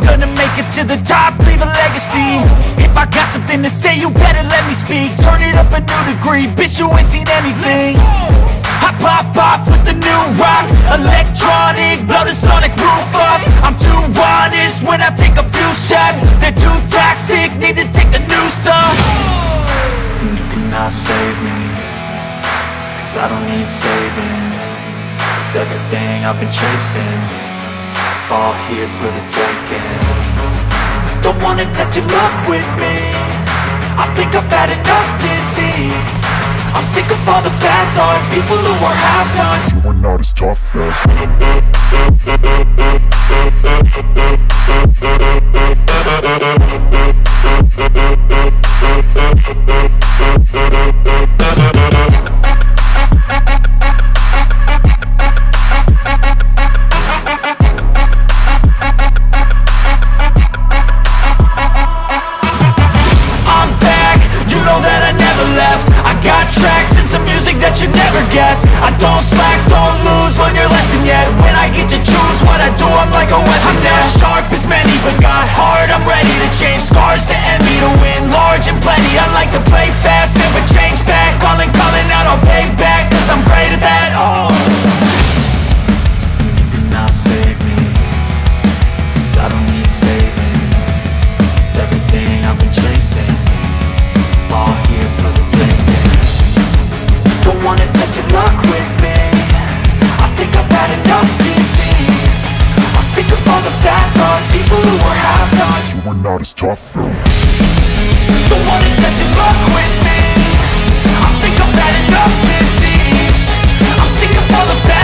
gonna make it to the top, leave a legacy. If I got something to say, you better let me speak. Turn it up a new degree, bitch, you ain't seen anything. I pop off with the new rock, electronic, blow the sonic roof up. I'm too honest when I take a few shots. They're too toxic, need to take the noose off. And you cannot save me, 'cause I don't need saving. It's everything I've been chasing, all here for the taking. Don't wanna test your luck with me, I think I've had enough disease. I'm sick of all the bad thoughts, people who are half-nots. You are not as tough as I'm back, you know that I never left. I got tracks and some music that you never guess. I don't slack, don't lose, learn your lesson yet. When I get to choose what I do, I'm like a weapon. I'm not sharp as many, but got hard. I'm ready to change scars to envy, to win large and plenty. I like to play fast, never change back. Calling out, I'll pay back, 'cause I'm great at that. Oh, you cannot save me, 'cause I don't need saving. It's everything I've been chasing, all here for the taking. Don't wanna test your luck with me, I think I've had enough disease. I'm sick of all the bad thoughts, people who are half-nots. you are not as tough as Don't wanna test your luck with me, I think I've had enough disease. I'm sick of all the bad